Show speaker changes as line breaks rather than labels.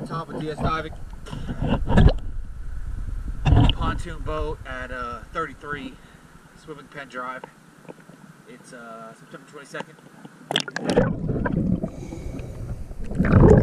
top of DS Diving. Pontoon boat at 33 Swimming Pen Drive. It's September 22nd.